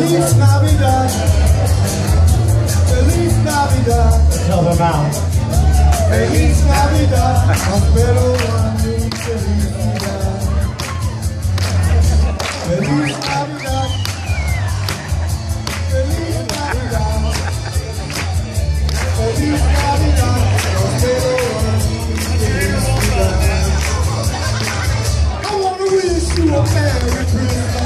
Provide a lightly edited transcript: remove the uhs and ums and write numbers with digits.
Feliz Navidad. Feliz Navidad. Tell them out. Feliz Navidad. Prospero año y felicidad. Feliz Navidad. Feliz Navidad. Feliz Navidad. Prospero año y felicidad. I want to wish you a Merry Christmas.